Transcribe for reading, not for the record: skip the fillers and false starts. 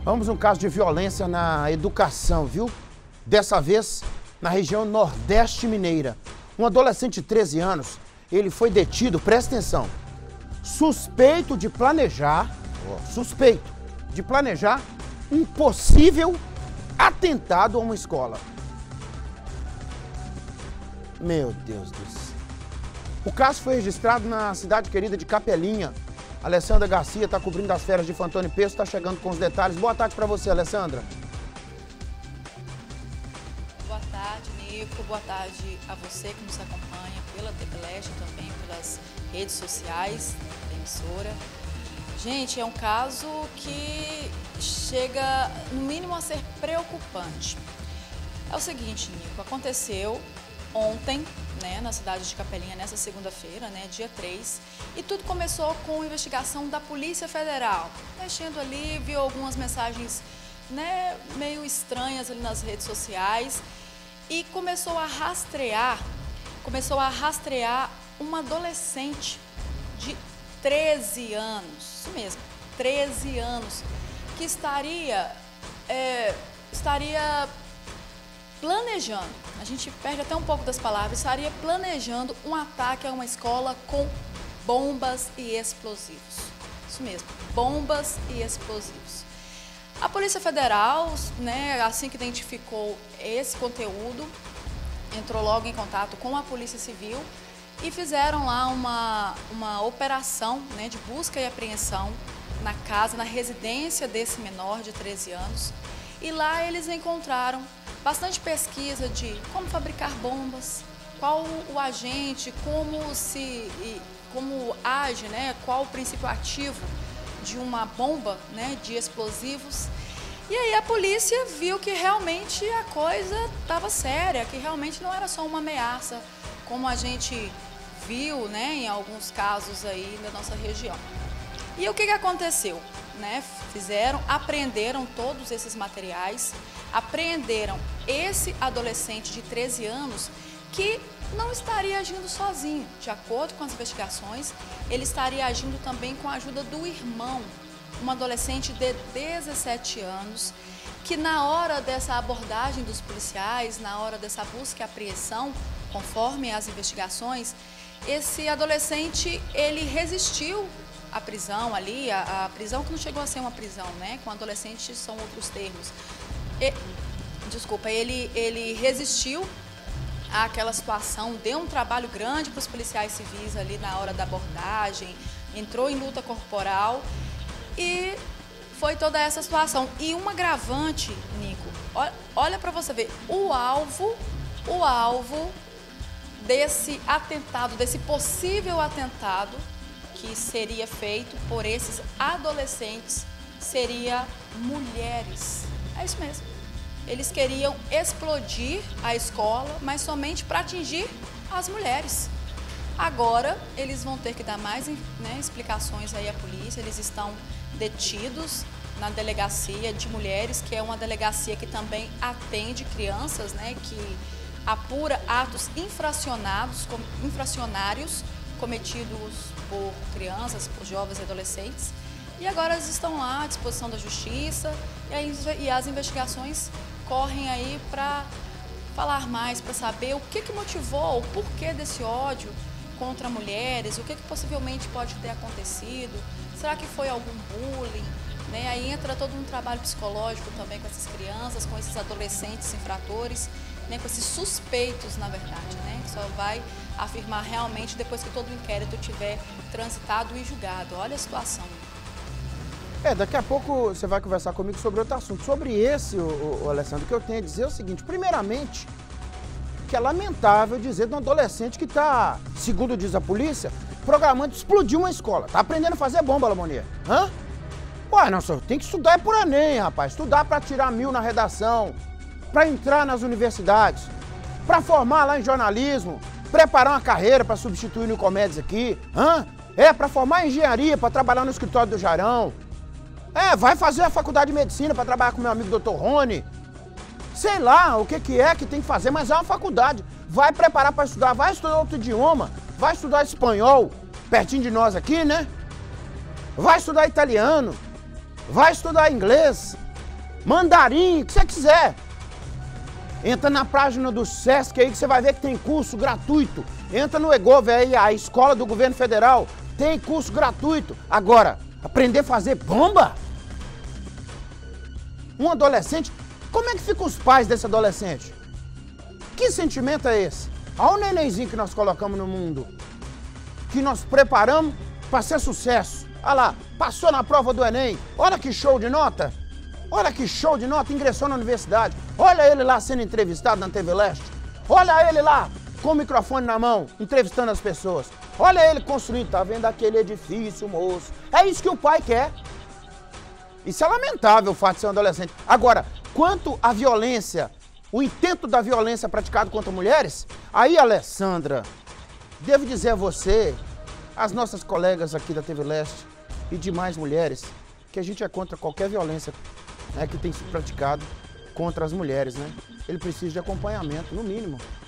Vamos um caso de violência na educação, viu? Dessa vez na região Nordeste Mineira. Um adolescente de 13 anos, ele foi detido, presta atenção, suspeito de planejar um possível atentado a uma escola. Meu Deus do céu. O caso foi registrado na cidade querida de Capelinha. A Alessandra Garcia está cobrindo as férias de Fantônio Peço, está chegando com os detalhes. Boa tarde para você, Alessandra. Boa tarde, Nico. Boa tarde a você que nos acompanha pela TV Leste, também pelas redes sociais da emissora. Gente, é um caso que chega, no mínimo, a ser preocupante. É o seguinte, Nico, aconteceu ontem, né, na cidade de Capelinha, nessa segunda-feira, né, dia 3, e tudo começou com a investigação da Polícia Federal. Mexendo ali, viu algumas mensagens, né, meio estranhas ali nas redes sociais e começou a rastrear uma adolescente de 13 anos, isso mesmo, 13 anos, que estaria planejando, a gente perde até um pouco das palavras, estaria planejando um ataque a uma escola com bombas e explosivos. Isso mesmo, bombas e explosivos. A Polícia Federal, né, assim que identificou esse conteúdo, entrou logo em contato com a Polícia Civil e fizeram lá uma operação, né, de busca e apreensão na casa, na residência desse menor de 13 anos. E lá eles encontraram bastante pesquisa de como fabricar bombas, qual o agente, como age, né, qual o princípio ativo de uma bomba, né, de explosivos. E aí a polícia viu que realmente a coisa estava séria, que realmente não era só uma ameaça, como a gente viu, né, em alguns casos aí da nossa região. E o que aconteceu? Né, apreenderam todos esses materiais, apreenderam esse adolescente de 13 anos que não estaria agindo sozinho. De acordo com as investigações, ele estaria agindo também com a ajuda do irmão, um adolescente de 17 anos, que na hora dessa abordagem dos policiais, na hora dessa busca e apreensão, conforme as investigações, esse adolescente, ele resistiu à prisão ali, a prisão que não chegou a ser uma prisão, né? Com adolescentes são outros termos. Ele resistiu àquela situação, deu um trabalho grande para os policiais civis ali na hora da abordagem, entrou em luta corporal e foi toda essa situação. E um agravante, Nico, olha para você ver, o alvo desse atentado, desse possível atentado que seria feito por esses adolescentes, seria mulheres. É isso mesmo. Eles queriam explodir a escola, mas somente para atingir as mulheres. Agora, eles vão ter que dar mais, né, explicações aí à polícia. Eles estão detidos na delegacia de mulheres, que é uma delegacia que também atende crianças, né, que apura atos infracionários cometidos por crianças, por jovens e adolescentes. E agora eles estão lá à disposição da justiça e as investigações correm aí para falar mais, para saber o que motivou, o porquê desse ódio contra mulheres, o que possivelmente pode ter acontecido, será que foi algum bullying, né? Aí entra todo um trabalho psicológico também com essas crianças, com esses adolescentes infratores, né? Com esses suspeitos, na verdade, né? Que só vai afirmar realmente depois que todo o inquérito tiver transitado e julgado. Olha a situação. Daqui a pouco você vai conversar comigo sobre outro assunto. Sobre esse, Alessandro, o que eu tenho a dizer é o seguinte: primeiramente, que é lamentável dizer de um adolescente que está, segundo diz a polícia, programando explodir uma escola. Tá aprendendo a fazer bomba, Lamonier. Hã? Ué, não, senhor, tem que estudar é por Enem, rapaz. Estudar para tirar 1000 na redação, para entrar nas universidades, para formar lá em jornalismo, preparar uma carreira para substituir o Nicomedes aqui. Hã? Para formar em engenharia, para trabalhar no escritório do Jarão. Vai fazer a faculdade de medicina para trabalhar com meu amigo Dr. Rony. Sei lá o que é que tem que fazer, mas é uma faculdade. Vai preparar para estudar, vai estudar outro idioma, vai estudar espanhol, pertinho de nós aqui, né? Vai estudar italiano, vai estudar inglês, mandarim, o que você quiser. Entra na página do Sesc aí que você vai ver que tem curso gratuito. Entra no Egov aí, a escola do governo federal, tem curso gratuito. Agora, aprender a fazer bomba? Um adolescente, como é que ficam os pais desse adolescente? Que sentimento é esse? Olha o nenenzinho que nós colocamos no mundo, que nós preparamos para ser sucesso. Olha lá, passou na prova do Enem, olha que show de nota. Olha que show de nota, ingressou na universidade. Olha ele lá sendo entrevistado na TV Leste. Olha ele lá com o microfone na mão, entrevistando as pessoas. Olha ele construindo, tá vendo aquele edifício, moço? É isso que o pai quer. Isso é lamentável, o fato de ser um adolescente. Agora, quanto à violência, o intento da violência praticado contra mulheres, aí, Alessandra, devo dizer a você, às nossas colegas aqui da TV Leste e demais mulheres, que a gente é contra qualquer violência, né, que tem sido praticado contra as mulheres, né? Ele precisa de acompanhamento, no mínimo.